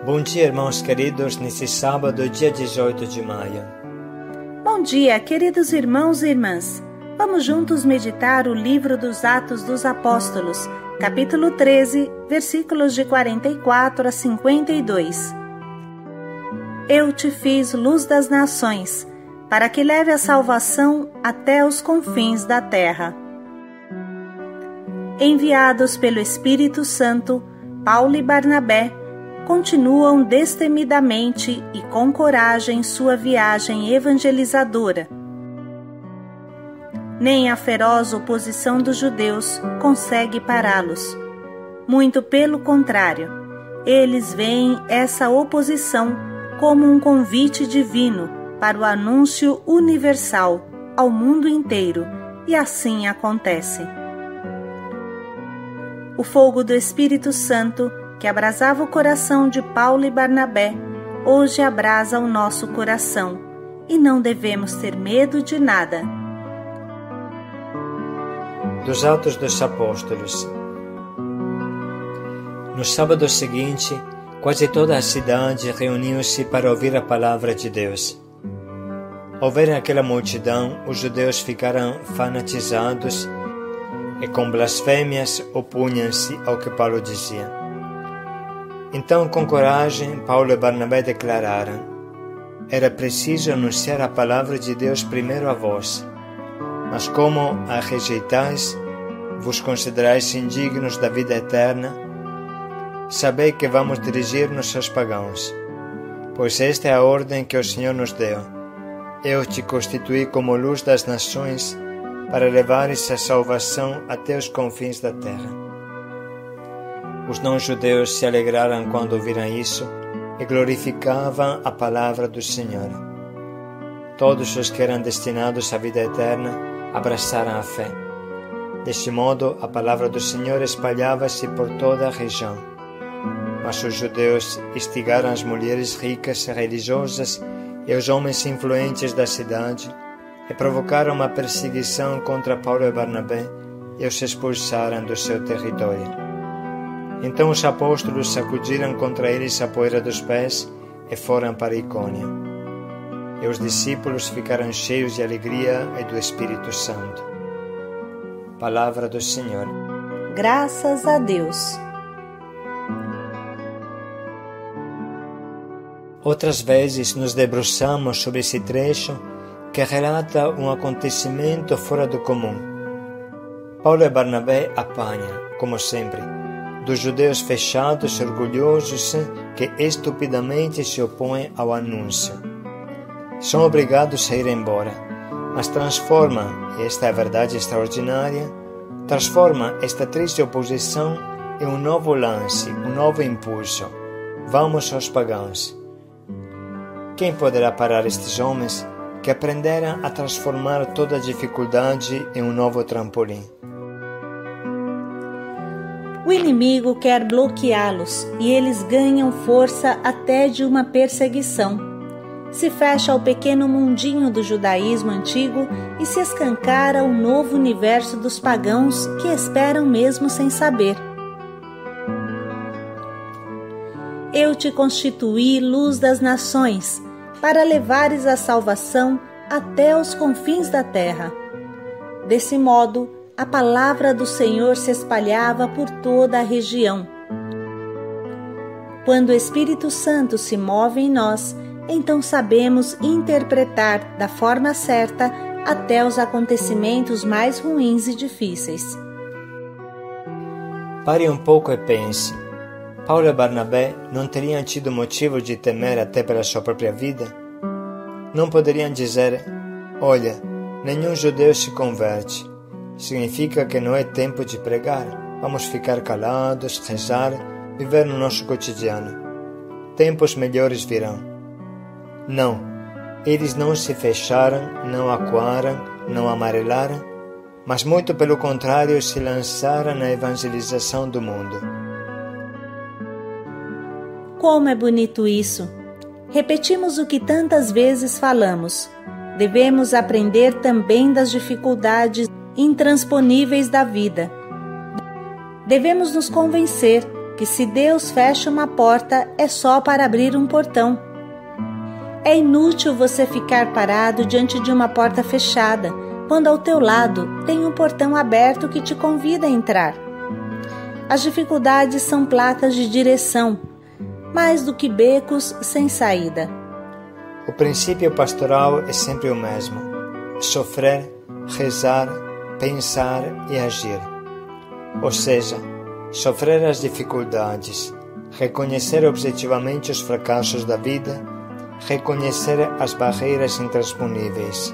Bom dia, irmãos queridos, nesse sábado, dia 18 de maio. Bom dia, queridos irmãos e irmãs. Vamos juntos meditar o livro dos Atos dos Apóstolos, capítulo 13, versículos de 44 a 52. Eu te fiz luz das nações, para que leve a salvação até os confins da terra. Enviados pelo Espírito Santo, Paulo e Barnabé continuam destemidamente e com coragem sua viagem evangelizadora. Nem a feroz oposição dos judeus consegue pará-los. Muito pelo contrário, eles veem essa oposição como um convite divino para o anúncio universal ao mundo inteiro, e assim acontece. O fogo do Espírito Santo, que abrasava o coração de Paulo e Barnabé, hoje abrasa o nosso coração, e não devemos ter medo de nada. Dos Atos dos Apóstolos. No sábado seguinte, quase toda a cidade reuniu-se para ouvir a palavra de Deus. Ao verem aquela multidão, os judeus ficaram fanatizados e com blasfêmias opunham-se ao que Paulo dizia. Então, com coragem, Paulo e Barnabé declararam: era preciso anunciar a palavra de Deus primeiro a vós, mas como a rejeitais, vos considerais indignos da vida eterna, sabei que vamos dirigir-nos aos pagãos, pois esta é a ordem que o Senhor nos deu. Eu te constituí como luz das nações, para levares a salvação até os confins da terra. Os não-judeus se alegraram quando ouviram isso e glorificavam a palavra do Senhor. Todos os que eram destinados à vida eterna abraçaram a fé. Deste modo, a palavra do Senhor espalhava-se por toda a região. Mas os judeus instigaram as mulheres ricas e religiosas e os homens influentes da cidade e provocaram uma perseguição contra Paulo e Barnabé e os expulsaram do seu território. Então os apóstolos sacudiram contra eles a poeira dos pés e foram para Icônio. E os discípulos ficaram cheios de alegria e do Espírito Santo. Palavra do Senhor. Graças a Deus. Outras vezes nos debruçamos sobre esse trecho que relata um acontecimento fora do comum. Paulo e Barnabé apanham, como sempre, dos judeus fechados e orgulhosos que estupidamente se opõem ao anúncio. São obrigados a ir embora, mas transformam, e esta é a verdade extraordinária, transformam esta triste oposição em um novo lance, um novo impulso. Vamos aos pagãos. Quem poderá parar estes homens que aprenderam a transformar toda a dificuldade em um novo trampolim? O inimigo quer bloqueá-los e eles ganham força até de uma perseguição. Se fecha ao pequeno mundinho do judaísmo antigo e se escancara o novo universo dos pagãos que esperam mesmo sem saber. Eu te constituí luz das nações, para levares a salvação até os confins da terra. Desse modo, a palavra do Senhor se espalhava por toda a região. Quando o Espírito Santo se move em nós, então sabemos interpretar da forma certa até os acontecimentos mais ruins e difíceis. Pare um pouco e pense. Paulo e Barnabé não teriam tido motivo de temer até pela sua própria vida? Não poderiam dizer: olha, nenhum judeu se converte. Significa que não é tempo de pregar. Vamos ficar calados, rezar, viver no nosso cotidiano. Tempos melhores virão. Não, eles não se fecharam, não acuaram, não amarelaram, mas muito pelo contrário se lançaram na evangelização do mundo. Como é bonito isso! Repetimos o que tantas vezes falamos. Devemos aprender também das dificuldades intransponíveis da vida. Devemos nos convencer que se Deus fecha uma porta, é só para abrir um portão. É inútil você ficar parado diante de uma porta fechada, quando ao teu lado tem um portão aberto que te convida a entrar. As dificuldades são placas de direção, mais do que becos sem saída. O princípio pastoral é sempre o mesmo: sofrer, rezar, pensar e agir. Ou seja, sofrer as dificuldades, reconhecer objetivamente os fracassos da vida, reconhecer as barreiras intransponíveis.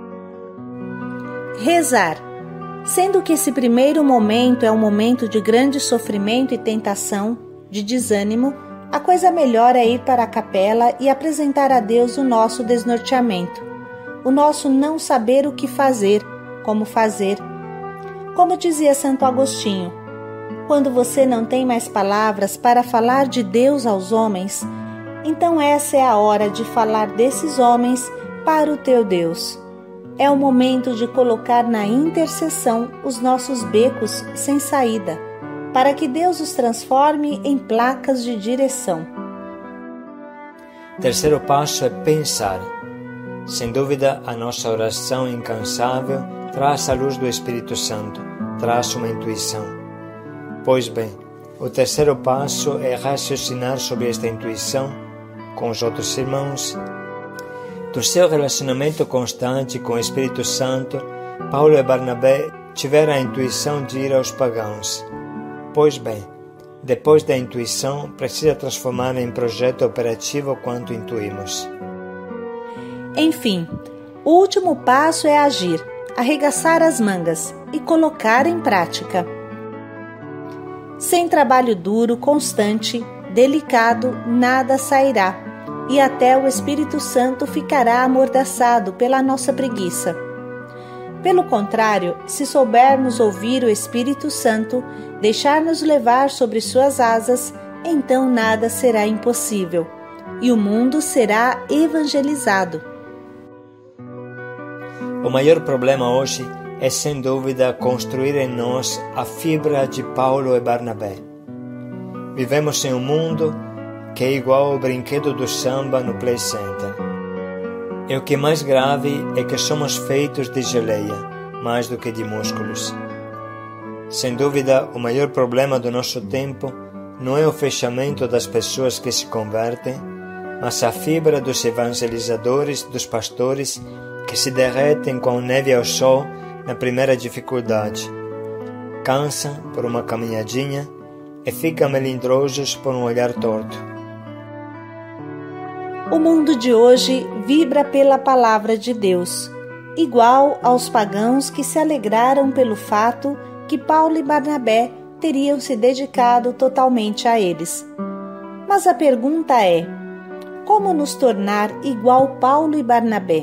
Rezar. Sendo que esse primeiro momento é um momento de grande sofrimento e tentação, de desânimo, a coisa melhor é ir para a capela e apresentar a Deus o nosso desnorteamento, o nosso não saber o que fazer, como fazer. Como dizia Santo Agostinho, quando você não tem mais palavras para falar de Deus aos homens, então essa é a hora de falar desses homens para o teu Deus. É o momento de colocar na intercessão os nossos becos sem saída, para que Deus os transforme em placas de direção. Terceiro passo é pensar. Sem dúvida, a nossa oração incansável traz a luz do Espírito Santo, traz uma intuição. Pois bem, o terceiro passo é raciocinar sobre esta intuição com os outros irmãos. Do seu relacionamento constante com o Espírito Santo, Paulo e Barnabé tiveram a intuição de ir aos pagãos. Pois bem, depois da intuição, precisa transformar em projeto operativo quanto intuímos. Enfim, o último passo é agir, arregaçar as mangas e colocar em prática. Sem trabalho duro, constante, delicado, nada sairá, e até o Espírito Santo ficará amordaçado pela nossa preguiça. Pelo contrário, se soubermos ouvir o Espírito Santo, deixar-nos levar sobre suas asas, então nada será impossível, e o mundo será evangelizado. O maior problema hoje é, sem dúvida, construir em nós a fibra de Paulo e Barnabé. Vivemos em um mundo que é igual ao brinquedo do samba no Play Center. E o que é mais grave é que somos feitos de geleia, mais do que de músculos. Sem dúvida, o maior problema do nosso tempo não é o fechamento das pessoas que se convertem, mas a fibra dos evangelizadores, dos pastores, que se derretem com neve ao sol na primeira dificuldade, cansam por uma caminhadinha e ficam melindrosos por um olhar torto. O mundo de hoje vibra pela palavra de Deus, igual aos pagãos que se alegraram pelo fato que Paulo e Barnabé teriam se dedicado totalmente a eles. Mas a pergunta é: como nos tornar igual Paulo e Barnabé?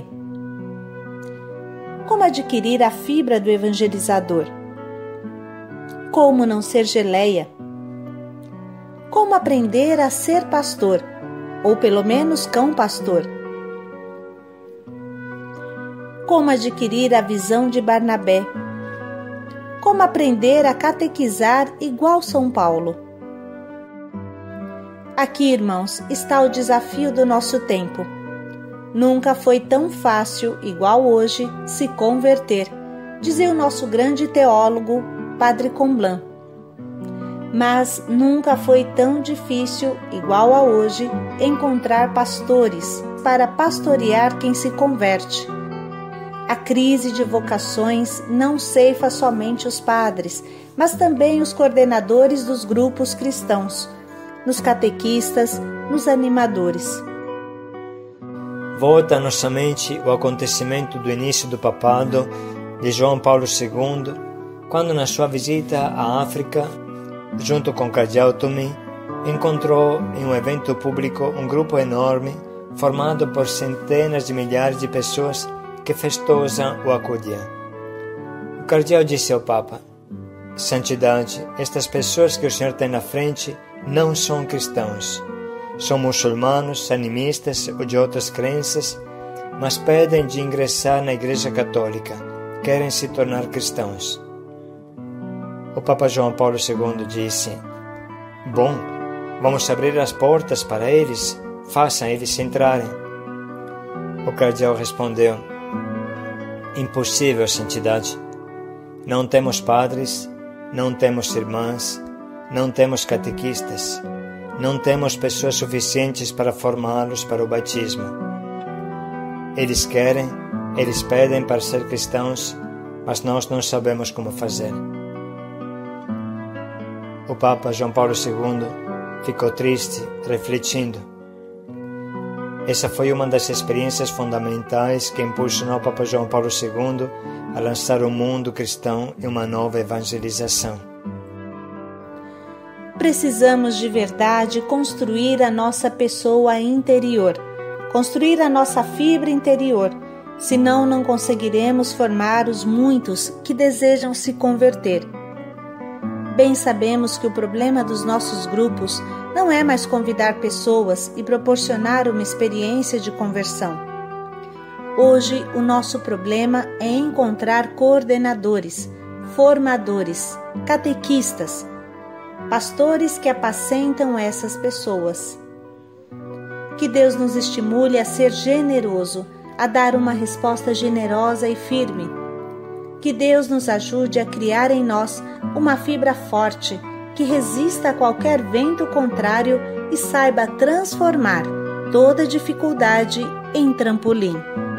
Como adquirir a fibra do evangelizador? Como não ser geleia? Como aprender a ser pastor, ou pelo menos cão-pastor? Como adquirir a visão de Barnabé? Como aprender a catequizar igual São Paulo? Aqui, irmãos, está o desafio do nosso tempo. Nunca foi tão fácil, igual hoje, se converter, dizia o nosso grande teólogo, Padre Comblan. Mas nunca foi tão difícil, igual a hoje, encontrar pastores para pastorear quem se converte. A crise de vocações não ceifa somente os padres, mas também os coordenadores dos grupos cristãos, nos catequistas, nos animadores. Volta à nossa mente o acontecimento do início do papado de João Paulo II, quando na sua visita à África, junto com Cardeal Tomé, encontrou em um evento público um grupo enorme, formado por centenas de milhares de pessoas que festosam o acolhiam. O cardeal disse ao Papa: Santidade, estas pessoas que o Senhor tem na frente não são cristãos. São muçulmanos, animistas ou de outras crenças, mas pedem de ingressar na Igreja Católica, querem se tornar cristãos. O Papa João Paulo II disse: Bom, vamos abrir as portas para eles, façam eles entrarem. O cardeal respondeu: impossível, santidade. Não temos padres, não temos irmãs, não temos catequistas, não temos pessoas suficientes para formá-los para o batismo. Eles querem, eles pedem para ser cristãos, mas nós não sabemos como fazer. O Papa João Paulo II ficou triste, refletindo. Essa foi uma das experiências fundamentais que impulsionou o Papa João Paulo II a lançar o mundo cristão em uma nova evangelização. Precisamos de verdade construir a nossa pessoa interior, construir a nossa fibra interior, senão não conseguiremos formar os muitos que desejam se converter. Bem sabemos que o problema dos nossos grupos não é mais convidar pessoas e proporcionar uma experiência de conversão. Hoje, o nosso problema é encontrar coordenadores, formadores, catequistas, pastores que apacentam essas pessoas. Que Deus nos estimule a ser generoso, a dar uma resposta generosa e firme. Que Deus nos ajude a criar em nós uma fibra forte, que resista a qualquer vento contrário e saiba transformar toda dificuldade em trampolim.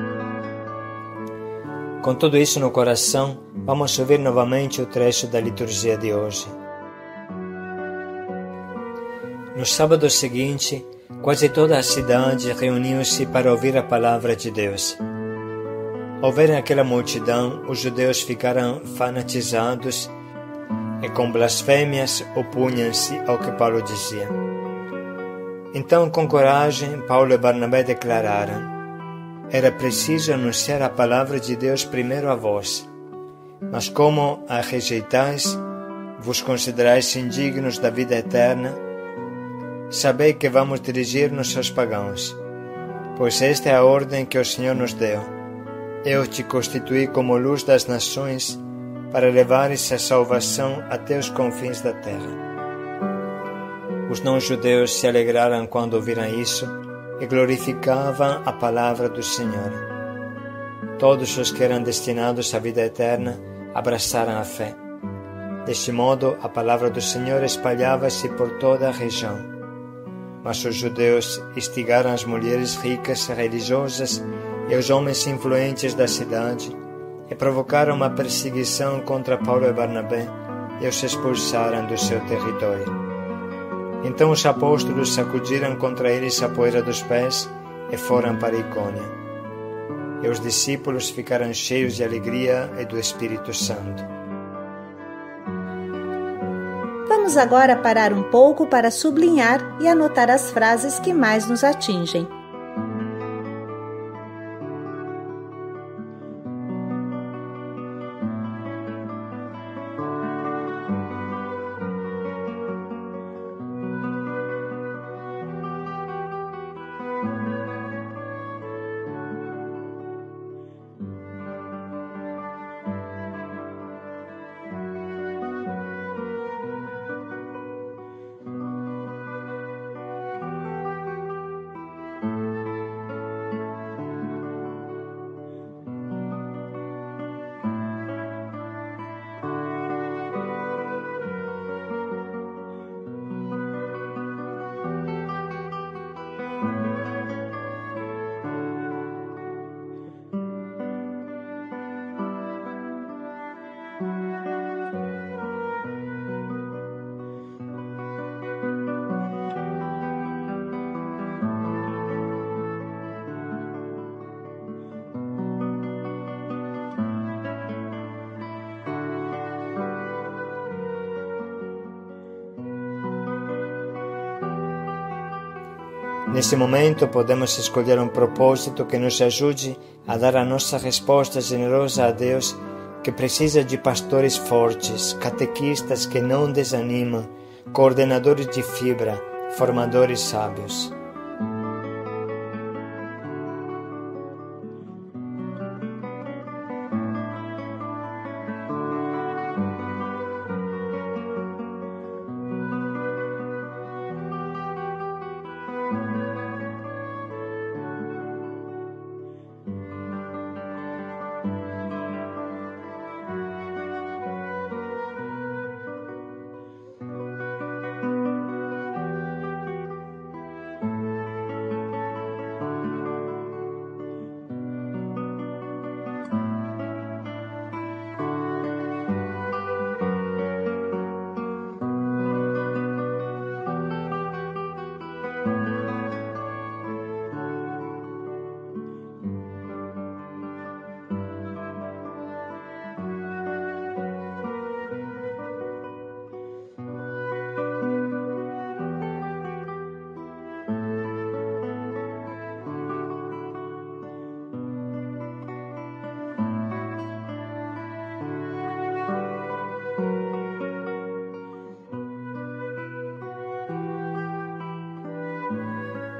Com tudo isso no coração, vamos ouvir novamente o trecho da liturgia de hoje. No sábado seguinte, quase toda a cidade reuniu-se para ouvir a palavra de Deus. Ao verem aquela multidão, os judeus ficaram fanatizados e com blasfêmias opunham-se ao que Paulo dizia. Então, com coragem, Paulo e Barnabé declararam: era preciso anunciar a palavra de Deus primeiro a vós, mas como a rejeitais, vos considerais indignos da vida eterna, sabei que vamos dirigir-nos aos pagãos, pois esta é a ordem que o Senhor nos deu. Eu te constituí como luz das nações, para levares a salvação até os confins da terra. Os não-judeus se alegraram quando ouviram isso e glorificavam a palavra do Senhor. Todos os que eram destinados à vida eterna abraçaram a fé. Deste modo, a palavra do Senhor espalhava-se por toda a região. Mas os judeus instigaram as mulheres ricas e religiosas e os homens influentes da cidade e provocaram uma perseguição contra Paulo e Barnabé e os expulsaram do seu território. Então os apóstolos sacudiram contra eles a poeira dos pés e foram para Icônia. E os discípulos ficaram cheios de alegria e do Espírito Santo. Vamos agora parar um pouco para sublinhar e anotar as frases que mais nos atingem. Nesse momento, podemos escolher um propósito que nos ajude a dar a nossa resposta generosa a Deus, que precisa de pastores fortes, catequistas que não desanimam, coordenadores de fibra, formadores sábios.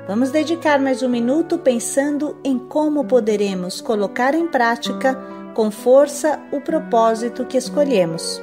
Vamos dedicar mais um minuto pensando em como poderemos colocar em prática com força o propósito que escolhemos.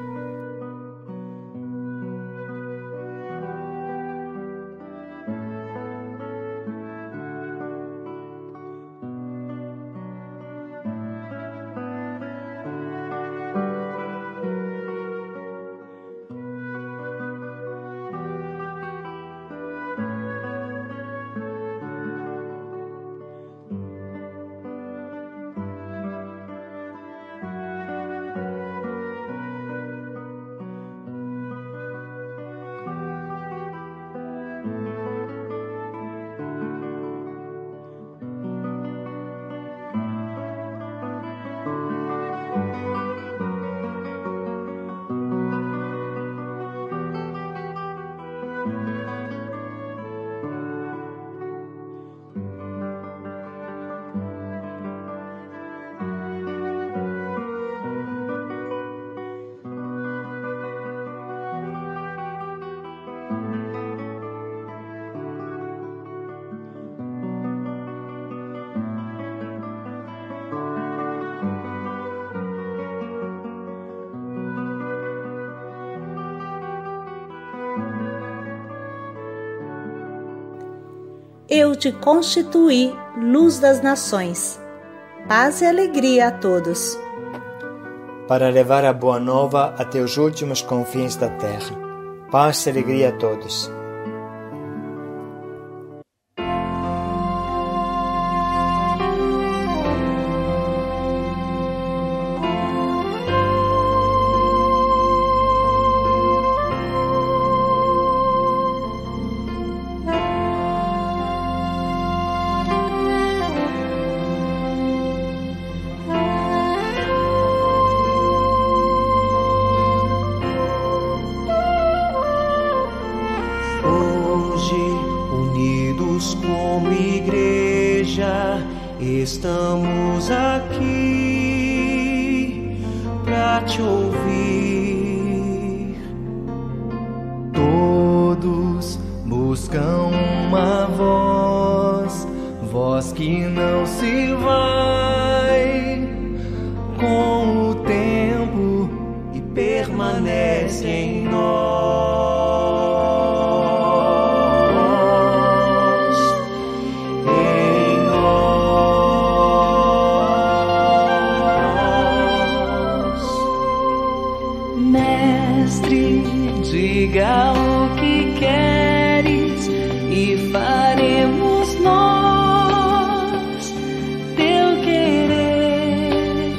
Eu te constituí luz das nações. Paz e alegria a todos. Para levar a boa nova até os últimos confins da terra. Paz e alegria a todos. Unidos como igreja, estamos aqui para te ouvir. Todos buscam uma voz que não se vai com o tempo e permanece em nós. Diga o que queres e faremos nós teu querer.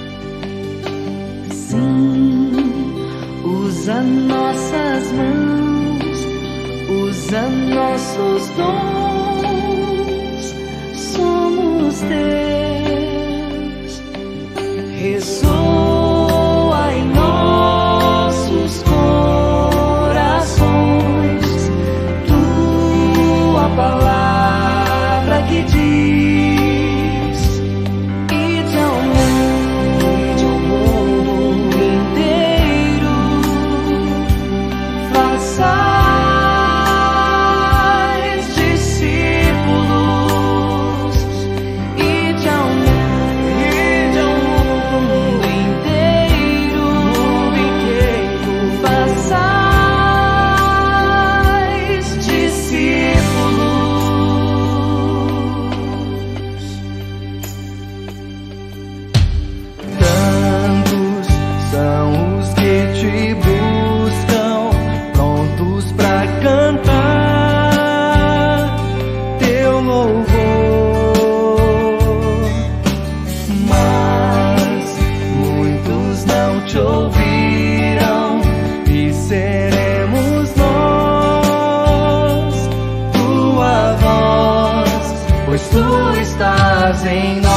Sim, usa nossas mãos, usa nossos dons, somos teus. Ressoa em nossos palavra que diz: ide ao mundo inteiro, façais discípulos, ide ao mundo inteiro, façais discípulos. Te buscam, prontos pra cantar teu louvor, mas muitos não te ouviram e seremos nós tua voz, pois tu estás em nós.